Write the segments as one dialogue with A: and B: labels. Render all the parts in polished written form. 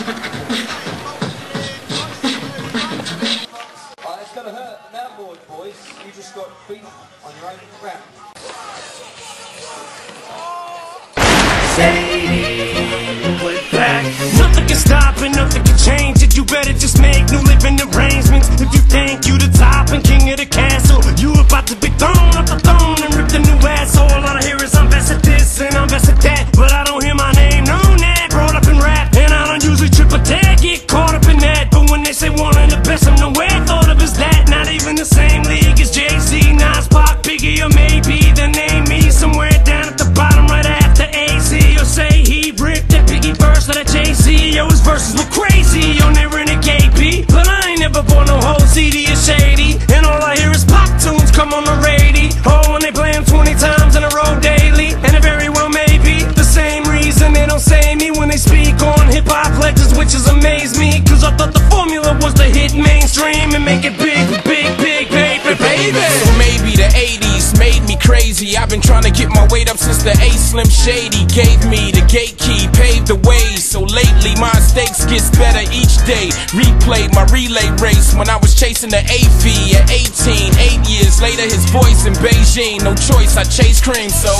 A: It's going to hurt now, boys. You just got beat on your own ground.
B: Nothing can stop and nothing can change it. You better just make new living arrangements. If you think you the top and king of the castle, you about to be thrown off the throne and ripped a new asshole. All I hear is I'm best at this and I'm best at that, but I don't hear my name known that. Brought up in rap and I don't usually trip a tag, get caught up in that. But when they say one of the best, I'm nowhere thought of as that. Not even the same league as Jay-Z, Nas, Pac, Biggie, or maybe the name me somewhere down at the bottom right after AZ. Or say he ripped that Biggie verse of that Jay-Z. Yo, his verses were crazy on that renegade beat, but I ain't never bought no whole CD of Shady, and all I hear is pop tunes come on the radio. Oh, when they play them 20 times in a row daily, and it very well may be the same reason they don't say me when they speak on hip-hop legends, which has amazed me, cause I thought the formula was to hit mainstream and make it big, big, big, baby, baby.
C: So maybe the 80s made me crazy. I've been trying to get my weight up since the A Slim Shady gave me the gate key, paved the way. So lately my stakes gets better each day. Replayed my relay race when I was chasing the AV at 18. 8 years later, his voice in Beijing. No choice, I chase cream, so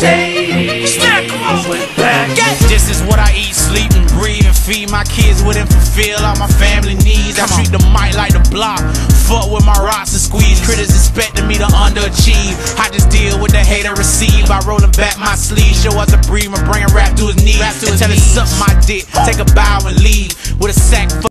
D: this is what I eat, sleep, and breathe, and feed my kids with and fulfill all my family needs. I treat the mic like the block, fuck with my rocks and squeeze. Critters expecting me to underachieve. I just deal with the hate I receive by rolling back my sleeves. Show us a breathe and bring a rap to his knees. And tell us something I did, take a bow and leave with a sack.